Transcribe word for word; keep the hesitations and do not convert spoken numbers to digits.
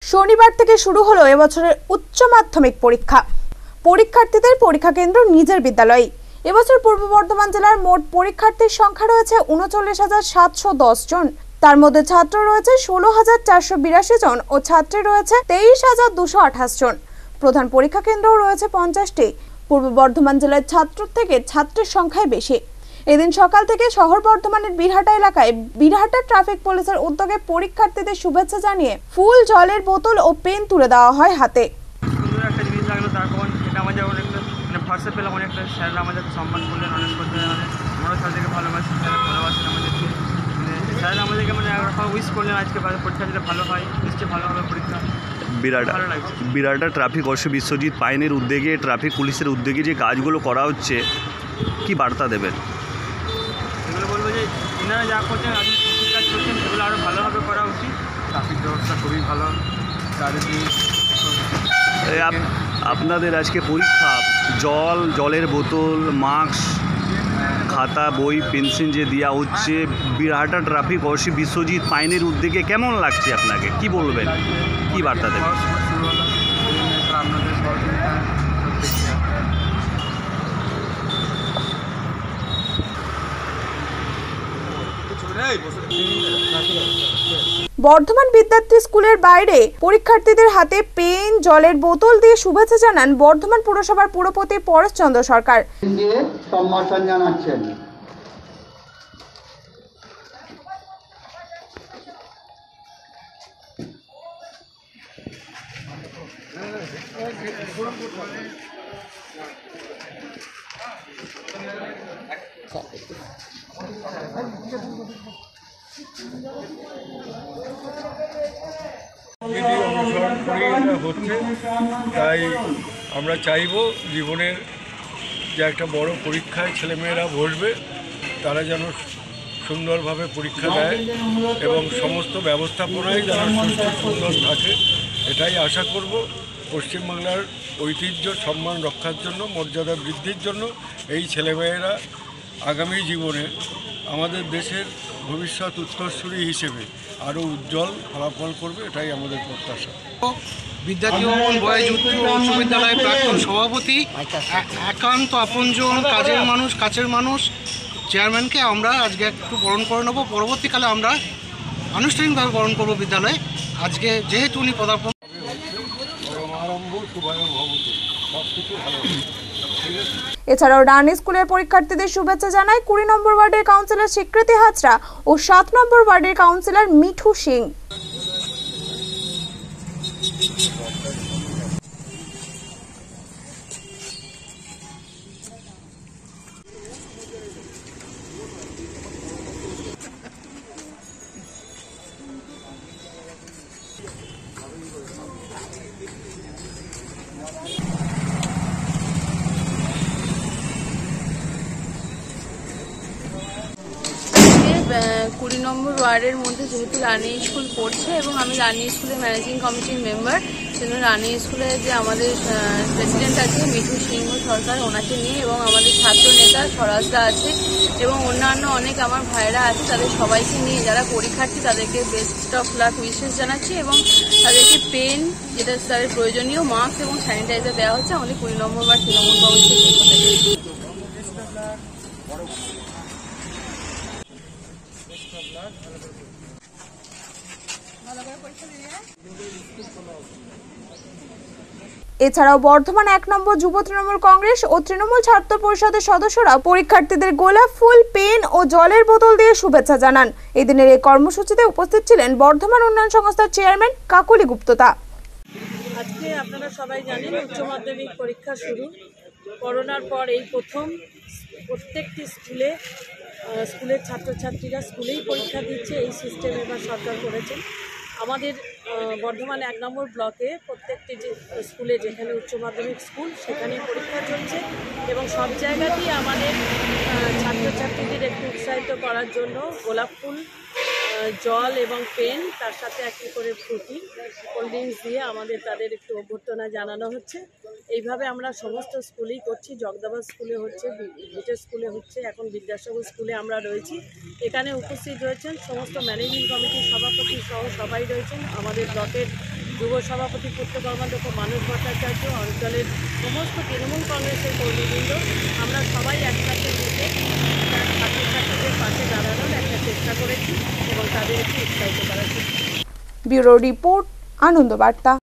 শনিবার থেকে শুরু হলো এবছরের উচ্চ মাধ্যমিক পরীক্ষা। পরীক্ষার্থীদের পরীক্ষা কেন্দ্র নিজের বিদ্যালয়ে। এবছর পূর্ব বর্ধমান জেলার মোট পরীক্ষার্থীর সংখ্যা রয়েছে উনচল্লিশ হাজার সাতশো দশ জন। তার মধ্যে ছাত্র রয়েছে ষোলো হাজার চারশো বিরাশি জন ও ছাত্রী রয়েছে তেইশ হাজার দুশো আঠাশ জন। প্রধান পরীক্ষা কেন্দ্রও রয়েছে পঞ্চাশটি। পূর্ব বর্ধমান জেলার ছাত্র থেকে ছাত্রের সংখ্যাই বেশি। এদিন সকাল থেকে শহর বর্ধমানের বীরহাটা এলাকায় বীরহাটা ট্রাফিক পুলিশের উদ্যোগে পরীক্ষার্থীদের শুভেচ্ছা জানিয়ে ফুল, জলের বোতল ও পেন তুলে দেওয়া হয় হাতে। সুন্দর একটা জিনিস লাগলো, তারপর এটা আমাদের অনেকটা মানে ভরসা পেলাম, অনেকটা স্যাররা আমাদের সম্মান করলেন, অনেক করতে আমরাও স্যারদেরকে ভালোবাসি, স্যাররা ভালোবাসেন আমাদেরকে, মানে স্যাররা আমাদেরকে মানে উইশ করলেন আজকে পরীক্ষা যেটা ভালো হয়, নিশ্চয়ই ভালো হবে পরীক্ষা। বিরাটা বিরাটা ট্রাফিক অশ্ব বিশ্বজিৎ পাইনের উদ্যোগে, ট্রাফিক পুলিশের উদ্যোগে যে কাজগুলো করা হচ্ছে, কি বার্তা দেবেন? এগুলো বলবো যে এনারা যা করছেন, আপনি ঠিক কাজ করছেন, এগুলো আরও ভালোভাবে করা উচিত। ট্রাফিক ব্যবস্থা খুবই ভালো। আপনাদের আজকে পরীক্ষা, জল, জলের বোতল, মাস্ক, খাতা, বই, পেন্সিল যে দেওয়া হচ্ছে, বীরহাটা ট্রাফিক অশ্ব বিশ্বজিৎ পাইনের উদ্যোগে কেমন লাগছে আপনাকে? কি বলবেন, কি বার্তা দেবেন? বর্ধমান বিদ্যার্থী স্কুলের বাইরে পরীক্ষার্থীদের হাতে পেন, জলের বোতল দিয়ে শুভেচ্ছা জানান বর্ধমান পুরসভার পুরপতি পরেশ চন্দ্র সরকার। সম্মান জানাচ্ছেন। বিধি অনুসরণ করে এটা হচ্ছে, তাই আমরা চাইব জীবনের যে একটা বড় পরীক্ষায় ছেলেমেয়েরা বসবে, তারা যেন সুন্দরভাবে পরীক্ষা দেয় এবং সমস্ত ব্যবস্থাপনায় যেন সুস্থ সুন্দর থাকে, এটাই আশা করব। পশ্চিমবাংলার ঐতিহ্য সম্মান রক্ষার জন্য, মর্যাদা বৃদ্ধির জন্য এই ছেলেমেয়েরা আগামী জীবনে আমাদের দেশের ভবিষ্যৎ উত্তরসূরি হিসেবে আরও উজ্জ্বল ফলাফল করবে, এটাই আমাদের প্রত্যাশা। বিদ্যার্থী ভবন বয়েজ উচ্চ বিদ্যালয়ের প্রাক্তন সভাপতি, একান্ত আপনজন, কাজের মানুষ, কাছের মানুষ চেয়ারম্যানকে আমরা আজকে একটু বরণ করে নেব। পরবর্তীকালে আমরা আনুষ্ঠানিকভাবে বরণ করব বিদ্যালয়ে। আজকে যেহেতু উনি পদার্পণ এছাড়াও রানী স্কুলের পরীক্ষার্থীদের শুভেচ্ছা জানায় কুড়ি নম্বর ওয়ার্ডের কাউন্সিলর স্বীকৃতি হাজরা ও সাত নম্বর ওয়ার্ডের কাউন্সিলর মিঠু সিং। কুড়ি নম্বর ওয়ার্ডের মধ্যে যেহেতু রানী স্কুল পড়ছে এবং আমি রানী স্কুলের ম্যানেজিং কমিটির মেম্বার, সেজন্য রানী স্কুলের যে আমাদের প্রেসিডেন্ট আছে মিঠু সিংহ সরকার, ওনাকে নিয়ে এবং আমাদের ছাত্র নেতা স্বরাজদা আছে এবং অন্যান্য অনেক আমার ভাইরা আছে, তাদের সবাইকে নিয়ে যারা পরীক্ষার্থী তাদেরকে বেস্ট অফ লাক উইশেস জানাচ্ছি এবং তাদেরকে পেন, যেটা তাদের প্রয়োজনীয়, মাস্ক এবং স্যানিটাইজার দেওয়া হচ্ছে আমাদের কুড়ি নম্বর ওয়ার্ড তৃণমূল কংগ্রেসের পক্ষ থেকে। এছাড়াও বর্ধমান এক নম্বর যুব তৃণমূল কংগ্রেস ও তৃণমূল ছাত্র পরিষদের সদস্যরা পরীক্ষার্থীদের গোলাপ ফুল, পেন ও জলের বোতল দিয়ে শুভেচ্ছা জানান। এদিনের এই কর্মসূচিতে উপস্থিত ছিলেন বর্ধমান উন্নয়ন সংস্থার চেয়ারম্যান কাকলি গুপ্ততা। আজকে আপনারা সবাই জানেন উচ্চ মাধ্যমিক পরীক্ষা শুরু। করোনার পর এই প্রথম প্রত্যেকটি স্কুলে স্কুলের ছাত্রছাত্রীরা স্কুলেই পরীক্ষা দিচ্ছে, এই সিস্টেম এবার সরকার করেছেন। আমাদের বর্ধমান এক নম্বর ব্লকে প্রত্যেকটি যে স্কুলে, যেখানে উচ্চ মাধ্যমিক স্কুল, সেখানে পরীক্ষা চলছে এবং সব জায়গাতেই আমাদের ছাত্রছাত্রীদের একটু উৎসাহিত করার জন্য গোলাপ ফুল, জল এবং পেন, তার সাথে একটি করে ফ্রুটি, কোল্ড ড্রিঙ্কস দিয়ে আমাদের তাদের একটু অভ্যর্থনা জানানো হচ্ছে। এইভাবে আমরা সমস্ত স্কুলেই করছি। জগদাবাদ স্কুলে হচ্ছে, ভিটে স্কুলে হচ্ছে, এখন বিদ্যাসাগর স্কুলে আমরা রয়েছি। এখানে উপস্থিত রয়েছেন সমস্ত ম্যানেজিং কমিটির সভাপতি সহ সবাই রয়েছেন, আমাদের ব্লকের যুব সভাপতি পূর্ত কর্মাধ্যক্ষ মানস ভট্টাচার্য, অঞ্চলের সমস্ত তৃণমূল কংগ্রেসের কর্মীবৃন্দ আমরা সবাই একসাথে মিলে ছাত্রছাত্রীদের পাশে দাঁড়ানোর একটা চেষ্টা করেছি এবং তাদেরকে উৎসাহিত করার চেষ্টা। ব্যুরো রিপোর্ট, আনন্দ বার্তা।